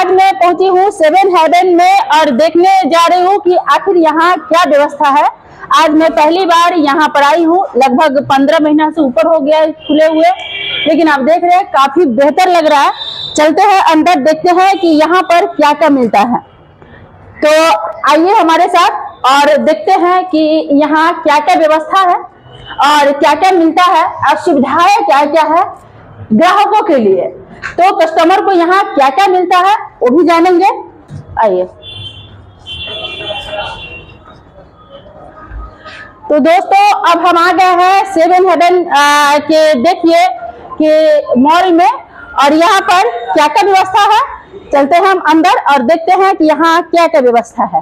आज मैं पहुंची हूँ सेवन हेवन में और देखने जा रही हूँ कि आखिर यहाँ क्या व्यवस्था है। आज मैं पहली बार यहाँ पर आई हूँ, लगभग 15 महीना से ऊपर हो गया खुले हुए, लेकिन आप देख रहे हैं काफी बेहतर लग रहा है। चलते हैं अंदर, देखते हैं कि यहाँ पर क्या क्या मिलता है। तो आइए हमारे साथ और देखते हैं कि यहाँ क्या क्या व्यवस्था है और क्या क्या मिलता है और सुविधाएं क्या क्या है ग्राहकों के लिए। तो कस्टमर को यहाँ क्या क्या मिलता है वो भी जानेंगे। आइए। तो दोस्तों अब हम आ गए हैं सेवन हेवन के देखिए कि मॉल में, और यहाँ पर क्या क्या व्यवस्था है। चलते हैं हम अंदर और देखते हैं कि यहाँ क्या क्या व्यवस्था है।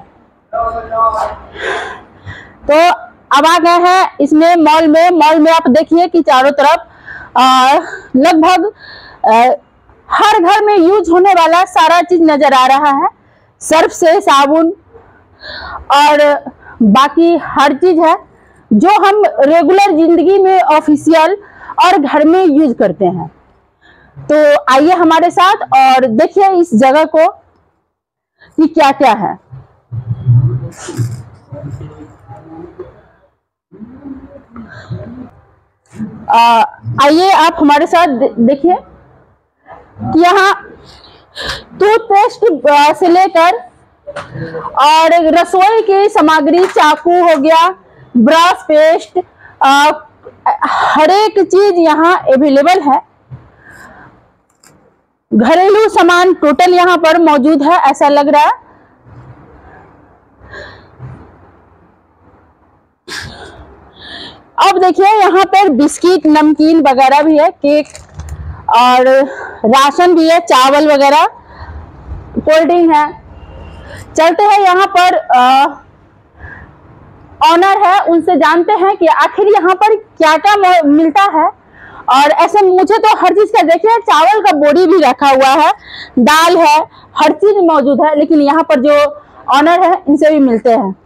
तो अब आ गए हैं इसमें मॉल में आप देखिए कि चारों तरफ लगभग हर घर में यूज होने वाला सारा चीज नजर आ रहा है। सर्फ से साबुन और बाकी हर चीज है जो हम रेगुलर जिंदगी में ऑफिशियल और घर में यूज करते हैं। तो आइए हमारे साथ और देखिए इस जगह को कि क्या क्या है। आइए आप हमारे साथ देखिए कि यहाँ टूथपेस्ट से लेकर और रसोई की सामग्री, चाकू हो गया, ब्रश, पेस्ट, हर एक चीज यहाँ अवेलेबल है। घरेलू सामान टोटल यहाँ पर मौजूद है ऐसा लग रहा है। अब देखिए यहाँ पर बिस्किट, नमकीन वगैरह भी है, केक और राशन भी है, चावल वगैरह, कोल्ड ड्रिंक है। चलते हैं यहाँ पर ऑनर है, उनसे जानते हैं कि आखिर यहाँ पर क्या क्या मिलता है। और ऐसे मुझे तो हर चीज का देखिए, चावल का बोरी भी रखा हुआ है, दाल है, हर चीज मौजूद है। लेकिन यहाँ पर जो ऑनर है इनसे भी मिलते हैं।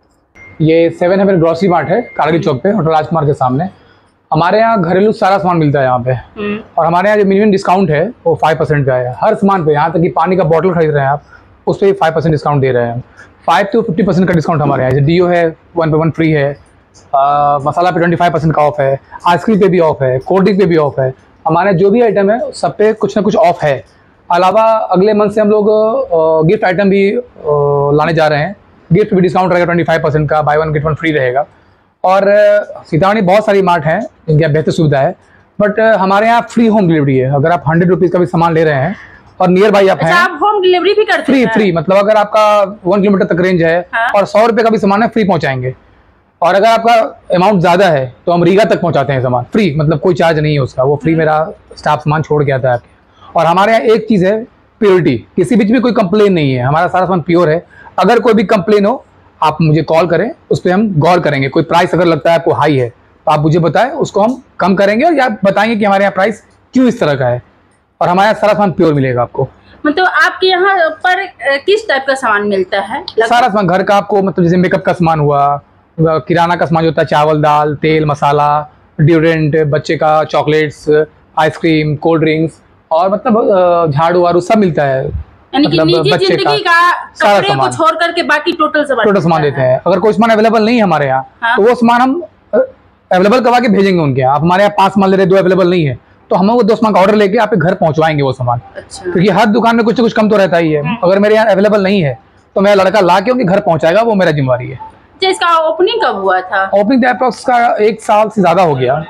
ये सेवन हेवन ग्रोसरी मार्ट है, कारगिल चौक पे, होटल राजकुमार के सामने। हमारे यहाँ घरेलू सारा सामान मिलता है यहाँ पे। और हमारे यहाँ जो मिनिमम डिस्काउंट है वो 5% का है हर सामान पे। यहाँ तक कि पानी का बॉटल खरीद रहे हैं आप, उस पर भी 5% डिस्काउंट दे रहे हैं। 5 to 50% का डिस्काउंट हमारे यहाँ। जैसे डीओ है 1 पे 1 फ्री है, मसाला पे 25% का ऑफ है, आइसक्रीम पे भी ऑफ है, कोल्ड ड्रिंक पे भी ऑफ है। हमारे जो भी आइटम है सब पे कुछ ना कुछ ऑफ है। अलावा अगले मंथ से हम लोग गिफ्ट आइटम भी लाने जा रहे हैं। गिफ्ट भी डिस्काउंट रहेगा 25% का, बाय 1 गेट 1 फ्री रहेगा। और सीतामढ़ी बहुत सारी मार्ट हैं जिनकी बेहतर सुविधा है, बट हमारे यहाँ फ्री होम डिलीवरी है। अगर आप 100 रुपीज़ का भी सामान ले रहे हैं और नियर बाई आप हैं, आप होम डिलीवरी भी करते हैं? फ्री मतलब अगर आपका 1 किलोमीटर तक रेंज है और 100 रुपये का भी सामान है, फ्री पहुँचाएंगे। और अगर आपका अमाउंट ज़्यादा है तो हम रीगा तक पहुँचाते हैं सामान फ्री, मतलब कोई चार्ज नहीं है उसका, वो फ्री मेरा स्टाफ सामान छोड़ के आता है आपके। और हमारे यहाँ एक चीज़ है, प्योरिटी, किसी बीच में कोई कंप्लेन नहीं है। हमारा सारा सामान प्योर है। अगर कोई भी कंप्लेन हो आप मुझे कॉल करें, उस पर हम गौर करेंगे। कोई प्राइस अगर लगता है आपको हाई है तो आप मुझे बताएं, उसको हम कम करेंगे या बताएंगे कि हमारे यहाँ प्राइस क्यों इस तरह का है। और हमारे यहाँ सारा सामान प्योर मिलेगा आपको। मतलब आपके यहाँ पर किस टाइप का सामान मिलता है? सारा सामान घर का आपको, मतलब जैसे मेकअप का सामान हुआ, किराना का सामान जो होता है, चावल, दाल, तेल, मसाला, डिओड्रेंट, बच्चे का चॉकलेट्स, आइसक्रीम, कोल्ड ड्रिंक्स और मतलब झाड़ू वाड़ू सब मिलता है। मतलब बच्चे का सारा सामान छोड़ करके बाकी टोटल सामान देते हैं। अगर कोई सामान अवेलेबल नहीं है हमारे यहाँ तो वो सामान हम अवेलेबल करवा के भेजेंगे उनके यहाँ। आप हमारे यहाँ 5 सामान ले रहे, 2 अवेलेबल नहीं है तो हम वो 2 सामान का ऑर्डर लेके आपके घर पहुंचवाएंगे वो सामान। अच्छा। क्योंकि हर दुकान में कुछ ना कुछ कम तो रहता ही है। अगर मेरे यहाँ अवेलेबल नहीं है तो मेरा लड़का ला के उनके घर पहुंचाएगा, वो मेरा जिम्मेवारी है। इसका ओपनिंग कब हुआ था? ओपनिंग अप्रॉक्स का 1 साल से ज्यादा हो गया।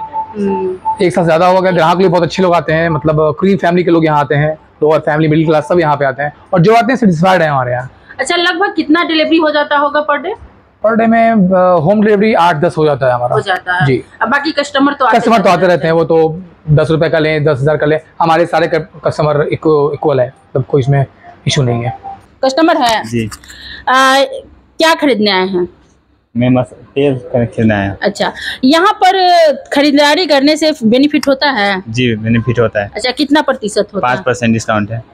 1 साल से ज्यादा हो गया। ग्राहक लोग बहुत अच्छे लोग आते हैं, मतलब क्रीम फैमिली के लोग यहाँ आते हैं, लोअर फैमिली, मिडिल क्लास सब यहाँ पे आते हैं और जो आते हैं सेटिस्फाइड है हमारे यहाँ। अच्छा, लगभग कितना डिलीवरी हो जाता होगा पर डे? पर डे में होम डिलीवरी 8-10 हो जाता है हमारा। हो जाता है जी। अब बाकी कस्टमर तो आते रहते हैं। वो तो 10 रुपए का लें, 10,000 का लें, हमारे सारे कस्टमर इक्वल है, मतलब कोई इसमें इशू नहीं है। कस्टमर है जी। क्या खरीदने आए हैं? मैं तेल खरीदना है। अच्छा, यहाँ पर खरीदारी करने से बेनिफिट होता है? जी, बेनिफिट होता है। अच्छा, कितना प्रतिशत होता है? 5% डिस्काउंट है।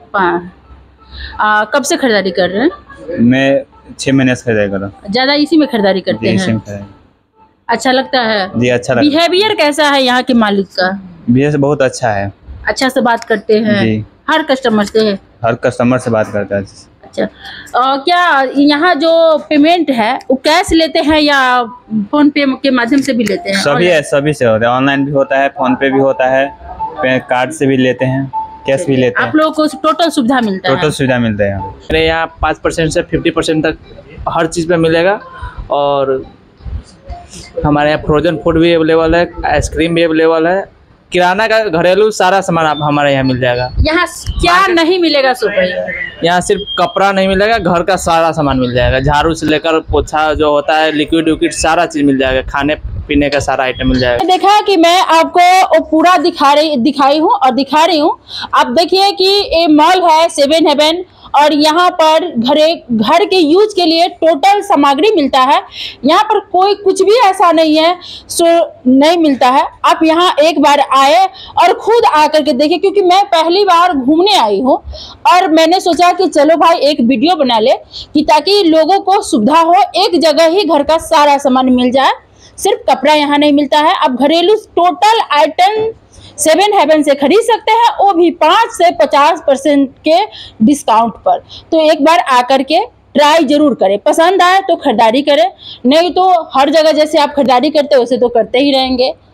कब से खरीदारी कर रहे हैं? मैं 6 महीने से खरीदारी कर रहा हूँ। ज्यादा इसी में खरीदारी करते हैं? अच्छा लगता है जी? अच्छा लगता है। बिहेवियर कैसा है यहाँ के मालिक का? बिहेवियर बहुत अच्छा है। अच्छा से बात करते हैं हर कस्टमर से? हर कस्टमर से बात करता है। अच्छा, क्या यहाँ जो पेमेंट है वो कैश लेते हैं या फोन पे के माध्यम से भी लेते हैं? सभी है, सभी से होता है, ऑनलाइन भी होता है, फोन पे भी होता है, कार्ड से भी लेते हैं, कैश भी लेते हैं। आप लोगों को टोटल सुविधा मिलता है? टोटल सुविधा मिलता है यहाँ। मेरे यहाँ 5% से 50% तक हर चीज़ पे मिलेगा। और हमारे यहाँ फ्रोजन फूड भी अवेलेबल है, आइसक्रीम भी अवेलेबल है, किराना का घरेलू सारा सामान आप हमारे यहाँ मिल जाएगा। यहाँ क्या नहीं मिलेगा सुपर? यहाँ सिर्फ कपड़ा नहीं मिलेगा, घर का सारा सामान मिल जाएगा, झाड़ू से लेकर पोछा जो होता है, लिक्विड विक्विड सारा चीज़ मिल जाएगा, खाने पीने का सारा आइटम मिल जाएगा। देखा कि मैं आपको पूरा दिखाई हूँ और दिखा रही हूँ। आप देखिए कि ये मॉल है 7 हेवन और यहाँ पर घर के यूज के लिए टोटल सामग्री मिलता है। यहाँ पर कोई कुछ भी ऐसा नहीं है सो नहीं मिलता है। आप यहाँ एक बार आए और खुद आकर के देखिए, क्योंकि मैं पहली बार घूमने आई हूँ और मैंने सोचा कि चलो भाई एक वीडियो बना ले कि ताकि लोगों को सुविधा हो, एक जगह ही घर का सारा सामान मिल जाए। सिर्फ कपड़ा यहाँ नहीं मिलता है, आप घरेलू टोटल आइटम 7 हेवन से खरीद सकते हैं, वो भी 5 से 50% के डिस्काउंट पर। तो एक बार आकर के ट्राई जरूर करें, पसंद आए तो खरीदारी करें, नहीं तो हर जगह जैसे आप खरीदारी करते हो वैसे तो करते ही रहेंगे।